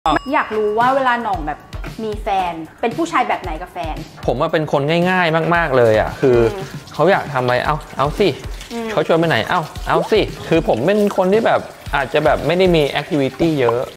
อยากรู้ว่าเวลาหน่องแบบมีแฟนเป็นผู้ชายแบบไหนกับแฟนผมว่าเป็นคนง่ายๆมากๆเลยอ่ะคือเขาอยากทำอะไรเอาสิเขาชวนไปไหนเอาสิคือผมเป็นคนที่แบบอาจจะแบบไม่ได้มีแอคทิวิตี้เยอะ